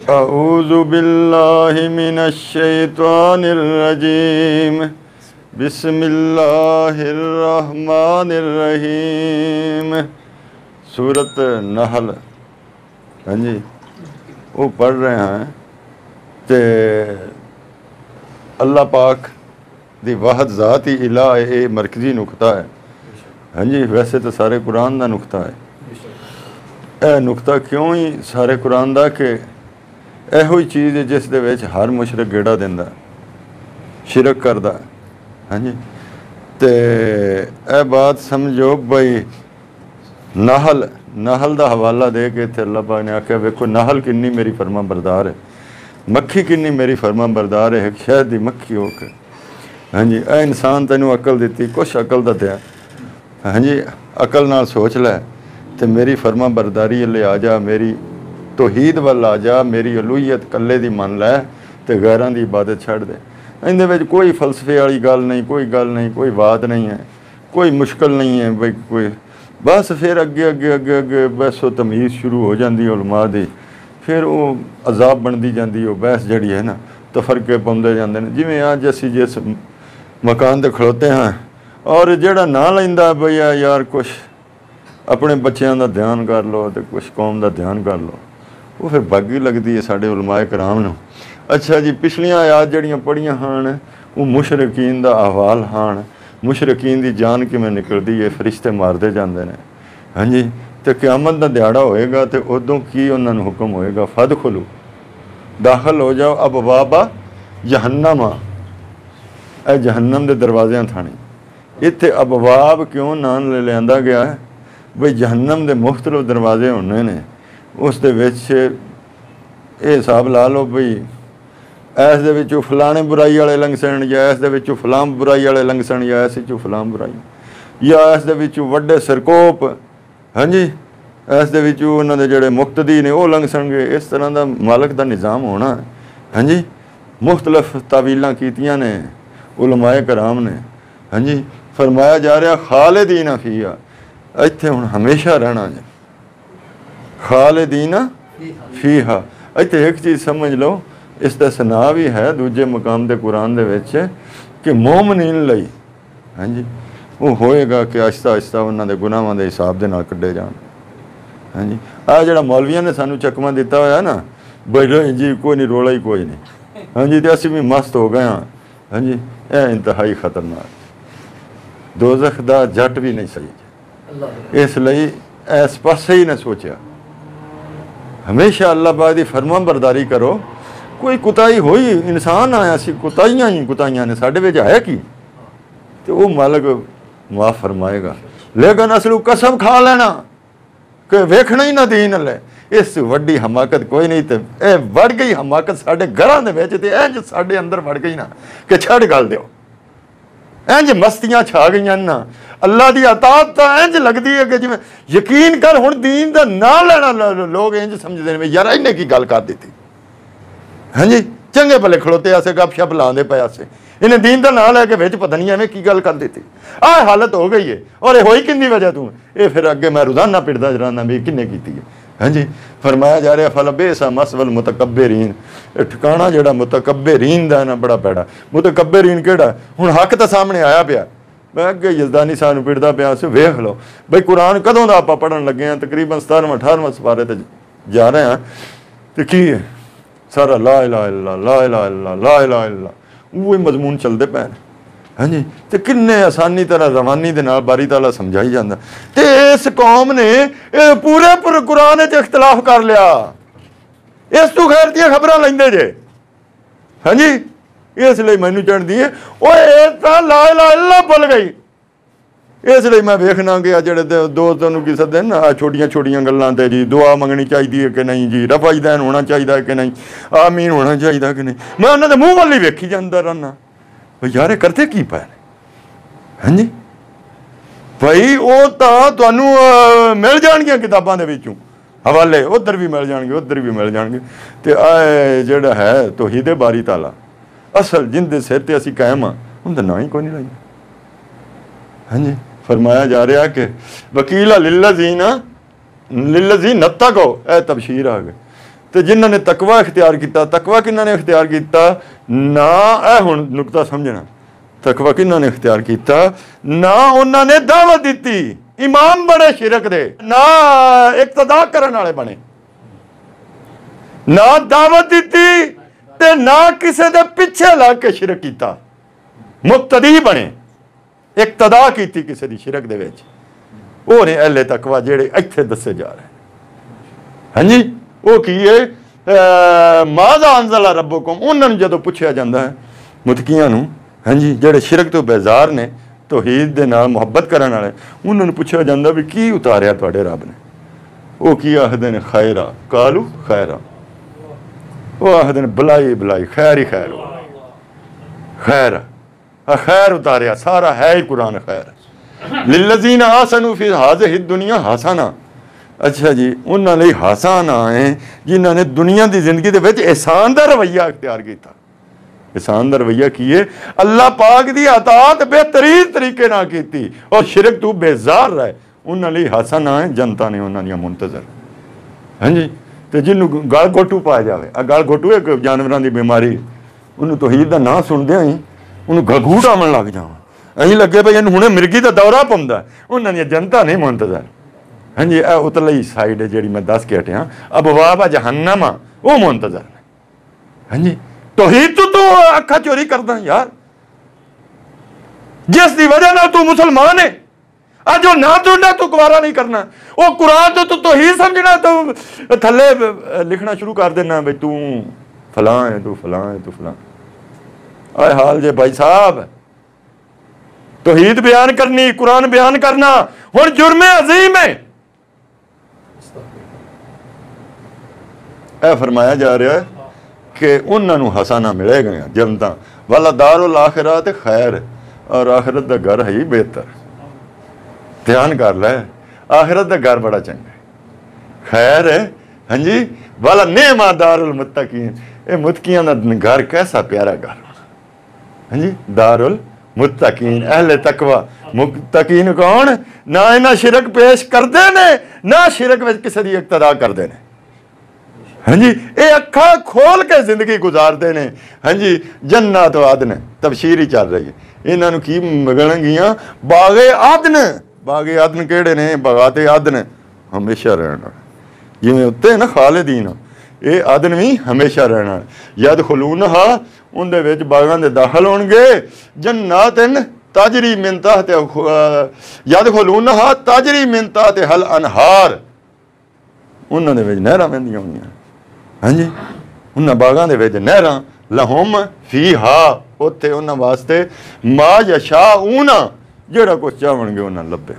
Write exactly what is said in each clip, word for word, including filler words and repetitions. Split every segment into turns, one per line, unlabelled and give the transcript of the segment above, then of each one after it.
अऊज़ु बिल्लाहि मिनश शैतानिर रजीम बिस्मिल्लाहिर रहमानिर रहीम। सूरत नहल, हाँ जी, वो पढ़ रहे हैं ते अल्लाह पाक दी वाहद ज़ात ही इलाह है, मरकजी नुकता है। हाँ जी, वैसे तो सारे कुरान का नुकता है। यह नुकता क्यों ही सारे कुरान का कि ਇਹੋ ਹੀ ਚੀਜ਼ ਹੈ ਜਿਸ ਦੇ ਵਿੱਚ ਹਰ ਮੁਸ਼ਰਿਕ ਗੇੜਾ ਦਿੰਦਾ, ਸ਼ਿਰਕ ਕਰਦਾ। ਹਾਂਜੀ, ਤੇ ਇਹ ਬਾਤ ਸਮਝੋ ਬਈ ਨਾਹਲ ਨਾਹਲ ਦਾ ਹਵਾਲਾ ਦੇ ਕੇ ਇੱਥੇ ਅੱਲਾਹ ਪਾਕ ਨੇ ਆਖਿਆ, ਵੇਖੋ ਨਾਹਲ ਕਿੰਨੀ ਮੇਰੀ ਫਰਮਾਂ ਬਰਦਾਰ ਹੈ, ਮੱਖੀ ਕਿੰਨੀ ਮੇਰੀ ਫਰਮਾਂ ਬਰਦਾਰ ਹੈ, ਇੱਕ ਸ਼ਹਿਦ ਦੀ ਮੱਖੀ ਹੋ ਕੇ। ਹਾਂਜੀ, ਇਹ ਇਨਸਾਨ ਤੈਨੂੰ ਅਕਲ ਦਿੱਤੀ, ਕੁਛ ਅਕਲ ਦਾ ਦਿਆ। ਹਾਂਜੀ, ਅਕਲ ਨਾਲ ਸੋਚ ਲੈ ਤੇ ਮੇਰੀ ਫਰਮਾਂ ਬਰਦਾਰੀ ਲੈ ਆ ਜਾ, ਮੇਰੀ तौहीद वाल आ जा, मेरी अलूहीयत कल्ले दी मन लै ते गैरां दी इबादत छड़ दे। इहदे विच कोई फलसफे वाली गल नहीं, कोई गल नहीं, कोई बात नहीं है, कोई मुश्किल नहीं है बई कोई। बस फिर अगे अगे अगे अगे बहस व तमीज़ शुरू हो जाती है उलमा दी, फिर वो अजाब बनती जाती है। बहस जड़ी है ना तफरके पाउंदे जांदे ने। जिवें अज असीं जिस मकान ते खड़ोते हैं और जिहड़ा ना लैंदा बई यार कुछ अपने बच्चों का ध्यान कर लो तो कुछ कौम का ध्यान कर लो, वो फिर बागी लगती है साढ़े उलमाए कराम नूं। अच्छा जी, पिछलियां आयात जड़ियां पढ़ियां हान वो मुशरकीन दा अहवाल हान, मुशरकीन दी जान किवें निकलदी है, फरिश्ते मारदे जांदे ने। हाँ जी, तो क़यामत दा दिहाड़ा होएगा तो उदों की उन्हां नूं हुक्म होएगा, फदखुलू, दाखिल हो जाओ अबवाबा जहन्नम, ए जहन्नम दे दरवाज़ियां थाणी। इत्थे अबवाब क्यों नाम ले लिआंदा गया है बई जहन्नम दे मुख्तलिफ दरवाजे होने ने। उस दे विच ये हिसाब ला लो बई ऐस दे विचों फलाने बुराई वाले लंघ सन, या ऐस दे विचों फलां बुराई वाले लंघ सन, या ऐस विचों फलां बुराई, या ऐस दे विचों वड्डे सरकोप, हाँ जी, ऐस दे विचों उन्हां दे जिहड़े मुक्तदी ने वो लंघ सणगे। इस तरह का मालक का निज़ाम होना। हाँ जी, मुख्तलिफ तावीलां कीतियां ने उलमाए कराम ने। हाँ जी, फरमाया जा रहा खालिदीन फीहा, इत्थे हुण हमेशा रहना जी, खालिदीन फीहा। इत्थे एक चीज़ समझ लो, इसका सना भी है दूजे मकाम के कुरान दे विच कि मोमनीन लई, हाँ जी, वो होएगा कि आहिस्ता आहिस्ता उन्होंने गुनाहां दे हिसाब दे नाल कड्ढे जाण। हाँ जी, आ जिहड़ा मौलवियां ने सानू चकमा दिता होया ना बैठो जी कोई नहीं, रोला ही कोई नहीं। हाँ जी, तो असीं भी मस्त हो गए हाँ। हाँ जी, यह इंतहाई खतरनाक, दोज़ख दा जट भी नहीं सही। इसलिए इस पासे ही ने सोचा, हमेशा अल्लाह पाक दी फरमान बरदारी करो। कोई कुताही होई, इंसान आया सी, कुताहियां ही कुताहियां ने साडे विच है की, तो वो मालक माफ़ फरमाएगा। लेकिन असलू कसम खा लेना कि वेखना ही ना दीन ले, इस वड्डी हमाकत कोई नहीं। तो यह वड़ गई हमाकत साडे घरां दे विच, ते इंज साडे अंदर वड़ गई ना कि छड़ गल दिओ, इंज मस्तियां छा गई ना। अल्लाह की अतात तो इंज लगती है कि जिवें यकीन कर हुण दीन का ना लेना लोग इंज समझते हैं यार इन्हें की गल कर दी। हाँ जी, चंगे भले खड़ोते आसे गप शप लाते पे आसे, इन्हें दीन का ना लैके विच पता नहीं एवं की गल कर दी। आ हालत हो गई है, और ये होई किन्नी वजह तू, ये फिर अगे मैं रोजाना पिटदा रहना भी किन्ने कीती है। हाँ जी, फरमाया जा रहा फल बेसा मसवल मुतकब्बिरीन, ठिकाना जिहड़ा मुतकब्बिरीन दा ना बड़ा पैड़ा। मुतकब्बिरीन किहड़ा, हुण हक तो सामने आया पिया, मैं अगे यजदानी सानू पिटदा पिया सी। वेख लो बई कुरान कदों दा आपां पढ़न लगे हैं, तकरीबन सतारवां अठारवां सपारे ते जा रहे हैं, तो की है सारा ला इलाहा इल्लल्लाह, ला इलाहा इल्लल्लाह, ला इलाहा इल्लल्लाह, वो मजमून चलते पे। हाँ जी, तो किन्ने आसानी तरह रवानी दे नाल बारी ताला समझाई जाता। तो इस कौम ने पूरे पूरे कुरान च इख्तलाफ कर लिया, इस तू खैर दियां खबरां लैंदे जे। हाँ जी, इसलिए मैनू चढ़ती है ओए ला इलाहा इल्लल्लाह भुल गई। इसलिए मैं वेखना गया जेडे दोस्त की सदे ना छोटिया छोटिया गल्लां ते जी दुआ मंगनी चाहिए है कि नहीं जी, रफा दैन होना चाहिए कि नहीं, आमीन होना चाहिए कि नहीं। मैं उन्होंने मूँह वाल ही वेखी जाता रहना भाई यार करते की पे। हाँ जी भाई वो तो तुहानू मिल जाएगियां किताबां दे विचों हवाले, उधर भी मिल जाएंगे उधर भी मिल जाएंगे। तो आ जिहड़ा है तौहीद बारी ताला असल जिंदे सिर ते असीं कायम हाँ उनका ना ही कोई नहीं लाइया। हाँ जी, फरमाया जा रहा कि वकीला लिल्लज़ीना लिल्लज़ीन नत्तक़ौ, ए तबशीर आ गए तो जिन्होंने तकवा इख्तियार किया, तकवा किन्हों ने इख्तियार किया ना, यह हुण नुकता समझना, तकवा किन्हों ने इख्तियार किया ना, उन्होंने दावत दी, इमाम बने शिरक दे, ना इक्तदा करने वाले बने, ना दावत दी ते ना किसी दे पिछे लग के शिरक किया, मुक्तदी बने, इक्तदा की किसी की शिरक दे विच। वो ने अहले तकवा जेड़े इत्थे दसे जा रहे हैं। हाँ जी, वो की है माज़ा अंज़ला रब्बुकुम, उन्होंने जदों पूछा जाता है मुतकियां नूं, हाँ जी, जेड़े शिरक तो बेजार ने, तौहीद दे नाल मुहब्बत करने वाले, उन्होंने पूछा जाता भी की उतारिया तुहाडे रब ने? वो की आखदे ने खैरा, कालू खैरा, वो आखदे ने भलाई भलाई, खैर ही खैर, खैर खैर उतारिया, सारा है ही कुरान खैर। लिल्लज़ीना आसनू फी हाज़िही दुनिया हसना, अच्छा जी, उन्होंने लिए हसन आए जिन्होंने दुनिया की जिंदगी के विच एहसान दा रवैया इख्तियार किया। एहसान दा रवैया किए अल्लाह पाक की अतात बेहतरीन तरीके ना की और शिरक तू बेजार रहे, उन्होंने लिए हसन आए, जनता ने उन्होंने मुंतजर। हाँ जी, तो जिन्होंने गल घोटू पाया जाए, आ गल घोटू एक जानवरों की बीमारी, उन्होंने तौहीद का नाम सुनदे ही उन्होंने घघूट आवन लग जाओ, अं लगे भाई इन्हू हुणे मिर्गी का दौरा पाउंदा, उन्होंने जनता नहीं मुंतजर। हाँ जी, यह उतली साइड है जी मैं दस के हटिया, अब वाह जहन्नम आ वो मुंतजर ने। हाँ जी, तौहीद तू तू अखा चोरी करदा यार, जिस दी वजह ना तू मुसलमान है, अज वो ना तुंडा तू गवारा नहीं करना, वो कुरान तो तू तौहीद समझना, तो थले लिखना शुरू कर देना भाई तू फलां है, तू फलां है, तू फलां। आए हाल जे भाई साहब, तौहीद बयान करनी, कुरान बयान करना हुण जुर्म अजीम है। यह फरमाया जा रहा है कि उन्होंने हसाना मिलेगा जनता वाला दारुल आखिरत खैर, और आखिरत का घर है ही बेहतर। ध्यान कर लै, आखिरत का घर बड़ा चंगा है, खैर है। हाँ जी, वाला नेमा दारुल मुत्तकीन, ये मुत्तकियां दा घर कैसा प्यारा घर होना। हाँ जी, दारुल मुत्तकीन, अहले तकवा। मुत्तकीन कौन? ना इन्हां शिरक पेश करते ने, ना शिरक विच किसी दी इक्तदा करते हैं। हाँ जी, ये अखा खोल के जिंदगी गुजारते हैं। हाँ जी, जन्नत आदन तबशीर ही चल रही है, इन्हों की मिलणगियां बागे आदन। बागे आदन केड़े ने? बगाते आदन हमेशा रहना, जिवें उत्ते ना खालिदीन, ये आदन भी हमेशा रहना। यद खलून हा, उनदे विच बागां दे दाखल होणगे, जन्नातन ताजरी मिन तहत, यद खलून हा ताजरी मिन तहत हल अनहार, उन्हां दे विच नहरां वहंदियां होंदियां। हाँ जी, उन्हां बागां दे विच नहरां, लहुम फी हा, उत्थे उन्हां वास्ते मा यशाऊना, जेड़ा कुछ चाहणगे उन्हां लभे।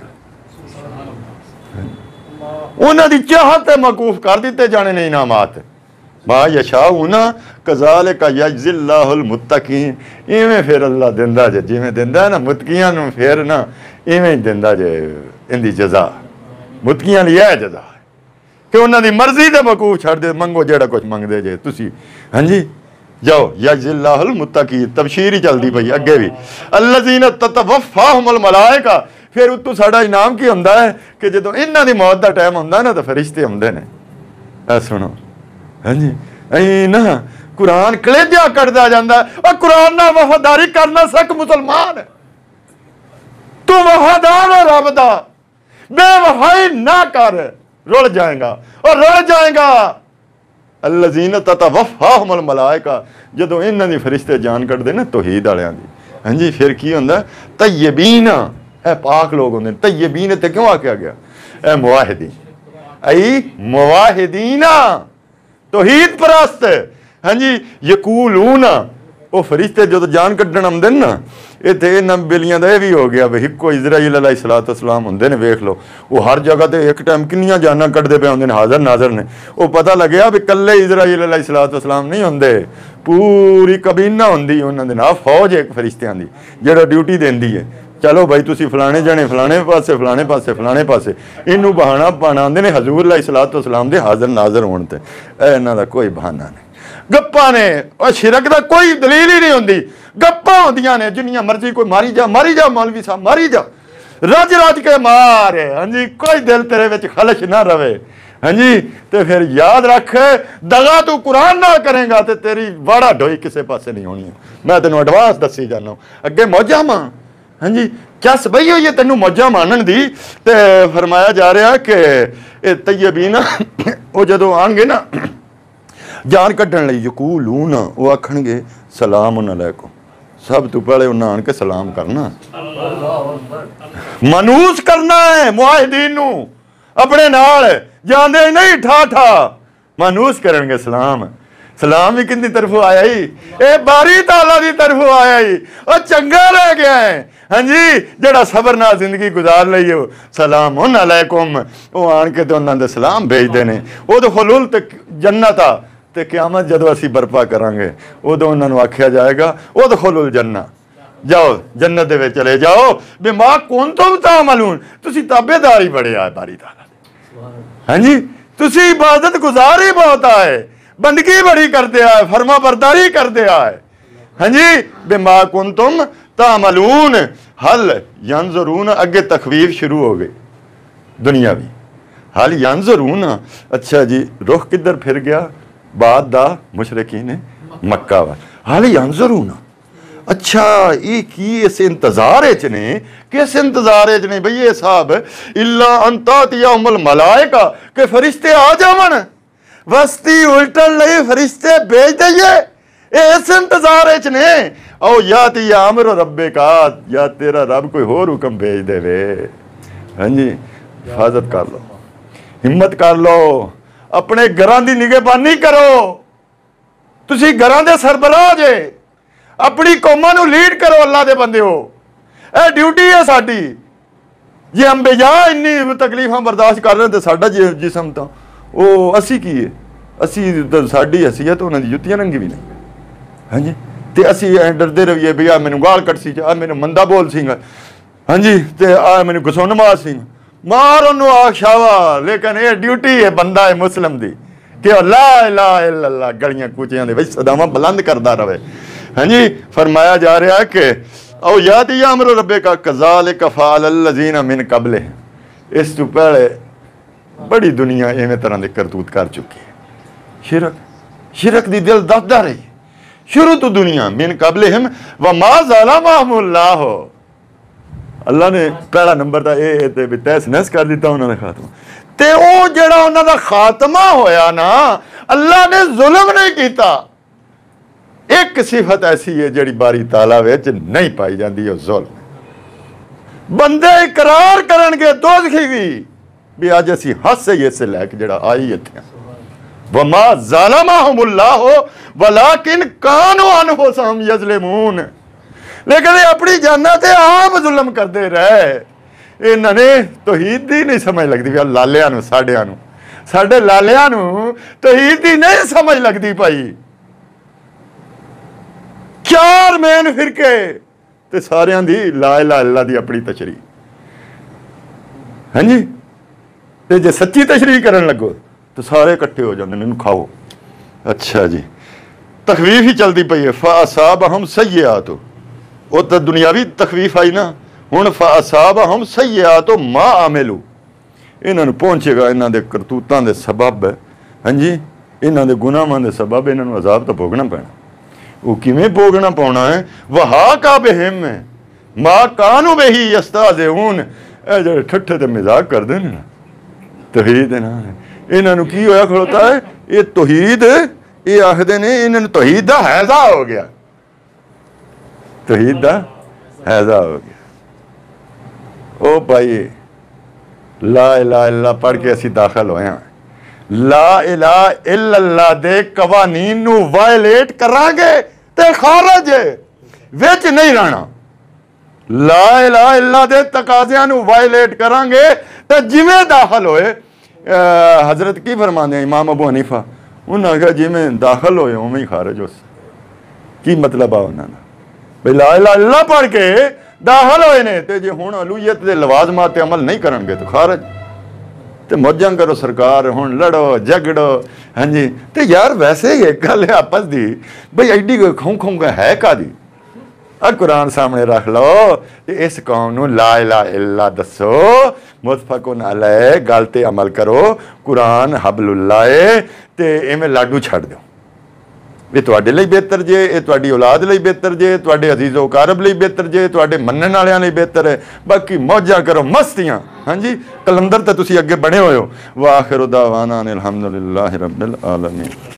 उन्हां दी चाहत ते मकूफ कर दिते जाने ने इनामात। मा यशाऊना कज़ालिका यजज़िल्लाहुल मुत्तकीन, इवें फिर अल्लाह दिंदा जे, जिवें दिंदा ना मुत्तकियां नूं, फिर ना इवें दिंदा जे इंदी जज़ा। मुत्तकियां लई है जज़ा कि उन्हां दी मर्जी दे मकूफ छड़ दे, मंगो जेड़ा कुछ मंगदे जे तुसी। हाँ जी, जाओ यजज़िल्लाहुल मुत्तकीन, तबशीर ही चलदी पई अगे भी। अल्लज़ीना ततवफ़्फ़ाहुमुल मलाइका, फिर उत्तों साडा इनाम की हुंदा है कि जदों इन्हां दी मौत दा टाइम हुंदा ना, तो फरिश्ते हुंदे ने। ऐ सुनो, हाँ जी, अं ना कुरान कलेजा कटदा जांदा, और कुरान नाल वफादारी करना सक मुसलमान, तू वफादार है रब दा, बेवफाई ना कर, रुल जाएगा और रुल जाएगा। अल्लज़ीना ततवफ़्फ़ाहुमुल मलाइका, जदों इन्हां दी फरिश्ते जान कटदे ना तौहीद वालियां दी, हाँ जी, फिर की हुंदा? तय्यबीना, ए पाक लोग होंदे। तय्यबीन ते क्यों आख्या गया? ए मुवाहिदीन, आई मुवाहिदीना, तौहीद परस्त। हाँ जी, यकूलूना, वो फरिश्ते जो जान कड्डण आउंदे ना, इत्थे इन्हां बेलियां दा भी हो गया भी इक्को इज़राइल अलैहिस्सलाम हुंदे ने, वेख लो वो हर जगह ते एक टाइम किन्नियां जानां कड्डदे पे हुंदे ने, हाज़र नाज़र ने। वो पता लग्या भी कल्ले इज़राइल अलैहिस्सलाम नहीं हुंदे, पूरी कबीना हुंदी उन्हां दे नाल, फौज एक फरिश्तियां दी जिहड़ा ड्यूटी देंदी है। चलो भाई तुसी फलाने जने फलाने पासे फलाने पासे फलाने पासे, इनू बहाना बनाते हैं हजूर अलैहिस्सलाम दे हाज़र नाज़र होने ते। इन्हां दा कोई बहाना नहीं, गप्पा ने, और शिरक दा कोई दलील ही नहीं होंदी, गप्पा होंदियां ने, जिन्नियां मर्जी कोई मारी जा मारी जा मौलवी साहब मारी जा, रज रज के मार। हाँ जी, कोई दिल तेरे विच खलश ना रवे। हाँ जी, तो फिर याद रख, दगा तू कुरान ना करेगा तो तेरी वाड़ा ढोई किसी पासे नहीं होनी। मैं तेन एडवांस दसी जाना, अगे मौजा मां। हाँ जी, चस बई हुई है तेनों मौजा मानन दी। तो फरमाया जा रहा कि तैयबीन वो जदों आएंगे ना जान कढ़न लई, यकूलून वो आखणगे सलाम अलैकुम। सब तो पहले उन्हें आन के सलाम करना, मनूस करना है मुआहिदीन नू अपने नाल, जांदे नहीं ठा ठा मनूस करेंगे सलाम। सलाम भी किंदी तरफों आया ही, ए बारी ताला दी तरफों आया ही। और चंगा रह गया है हाँ जी जड़ा सबर नाल जिंदगी गुजार लई हो। सलाम अलैकुम वो आन के तो उन्होंने सलाम भेजते हैं। वो तो हुलूल ते जन्नत आ ते क़यामत जदों असी बरपा करांगे उदों उन्होंने आख्या जाएगा वो तो खुलुल जन्ना, जाओ जन्नत दे विच चले जाओ बिमा कुंतुम तामलून। तुसी ताबेदारी बड़े आए बारी ताला। हाँ जी, तुसी इबादत गुजार ही बहुत आए, बंदगी बड़ी करते आए, फरमा बरदारी करते आए। हाँ जी, बिमा कुंतुम तामलून हल यंजुरून। अगे तखवीफ शुरू हो गई दुनियावी। हल यंजुरून, अच्छा जी रुख किधर फिर गया बाद दा मुशरिकीन मक्का वा। हाल यंजुरून, अच्छा ये की इस इंतजार च ने, किस इंतजार च ने बई ये साहब इल्ला अंतातिया उमल मलाइका के फरिश्ते आ जावन, वस्ती उल्टन लई फरिश्ते भेज दईए, इस इंतजार च ने। ओ या ती अमर रब्बे का, या तेरा रब कोई होर हुक्म भेज देवे। हाँ जी, हिफाजत कर लो, हिम्मत कर लो, अपने घरां दी निगहबानी करो। तुसी घरां दे सरबराह जे, अपनी कौमां नूं लीड करो, अल्लाह दे बंदे हो। यह ड्यूटी है साडी। जे अंबिया इन्नी तकलीफां बर्दाश्त कर रहे तो साडा जिसम तो वो असी की है, असी तो साडी हैसीयत तो उन्हां दी जुत्तियां नंगी भी नहीं। हाँ जी, तो असी डरते रहिए भी आ मैनू गाल कट सी, आ मैनू मंदा बोल सिंह, हाँ जी, तो आ मैनू घसुन मार सिंह, मार उन्होंने आख शावा। लेकिन ये ड्यूटी है बंदा है मुस्लिम दी कि ला इलाहा इल्लल्लाह गलियां कूचियां दे विच सदावां बुलंद करता रहे। हाँ जी, फरमाया जा रहा है कि औ याती अमर रब्बे का कज़ालिक फ़अल लज़ीना मिन क़ब्ले। इस तो पहले बड़ी दुनिया इवें तरह के करतूत कर चुकी है। शिरक शिरक दी दिल दसदा रही शुरू तो दुनिया मिन क़ब्ले हिम व मा ज़लमहुमुल्लाह। अल्लाह ने पहला नंबर था ये ते तहस नहस कर दिता उन्होंने खात्मा। ते वो जड़ा उन्हों का खात्मा होया ना, अल्लाह ने जुल्म नहीं किया। एक सिफत ऐसी है जिहड़ी बारी ताला विच नहीं पाई जाती, वो जुल्म। बंदे इकरार करनगे दोज़खी भी भी अज असी हस ही इस लैक जड़ा आई इत्थे वमा ज़लमहुमुल्लाह वलाकिन कानू अनफुसहुम यज़लिमून। लेकिन ये अपनी जाना ते आप जुल्म करते रहे। इन्होंने तौहीद ही नहीं समझ लगती भी लालिया नूं साडिया नूं साडे लालिया नूं तौहीद ही नहीं समझ लगती भाई। चार मेन फिरके ते सारियां दी ला इलाहा इल्लल्लाह दी अपनी तशरीह। हाँ जी, ते जे सच्ची तशरीह करन लगो तो सारे इकट्ठे हो जाते इन्हूं खाओ। अच्छा जी, तखवीफ ही चलती पई है। फ़असाबहुम सय्यिआतु, वो तो दुनियावी तखवीफ आई ना, हुण फ़असाबहुम सय्यिआतु मा आमिलू। इन्होंने पहुंचेगा इन्हों के करतूतों के सबब। हाँ जी, इन्हों के गुनाहां के सबब इन्होंने अजाब तो भोगना पैना। वो किवें भोगना पाना है, वहा का बेहिम मां कानू बेही यस्ताज़िऊन। ए जो ठट्ठे ते मजाक करते हैं ना तौहीद ना, इन्हों की होया खड़ोता है ये तौहीद, ये आखते ने इन्होंने तौहीद दा हैजा हो गया, तौहीद दा हैजा हो गया। ओ भाई ला इलाहा इल्लल्लाह पढ़ के असी दाखिल होए हैं, ला इलाहा इल्लल्लाह दे कवानीन नू वायलेट करांगे ते खारज विच नहीं रहना। ला इलाहा इल्लल्लाह दे तकाज़ियां नू वायलेट करांगे ते जिवें दाखिल होए। हजरत की फरमाते हैं इमाम अबू हनीफा, उन्होंने कहा जिवें दाखिल होए उवें ही खारज हो। की मतलब आ उन्होंने भाई ला इलाहा इल्लल्लाह पढ़ के दाखिल होए ने ते जे हुण अलूहियत दे लवाजमात ते अमल नहीं करनगे तो खारज। तो मौजां करो सरकार, हुण लड़ो झगड़ो। हाँ जी, तो यार वैसे ही एक गल है आपस दी भाई एडी कोई खूं खूं का है कादी। आ कुरान सामने रख लो, इस कौम नूं ला इलाहा इल्लल्लाह दसो, मुतफकुन अलैह, गल ते अमल करो, कुरान हबलुल्लाह है ते इवें लाडू छड़ दो। ये तुहाडे लई बेहतर जे, ये तुहाडी औलाद लई बेहतर जे, तुहाडे अजीज़ो कारब लई बेहतर जे, तुहाडे मन्नण वालियां लई बेहतर है। बाकी मौजा करो, मस्तियां। हाँ जी, कलंदर तो तुसीं अगे बने हुए हो। व आखिरु दावाना अनिल हम्दुलिल्लाहि रब्बिल आलमीन।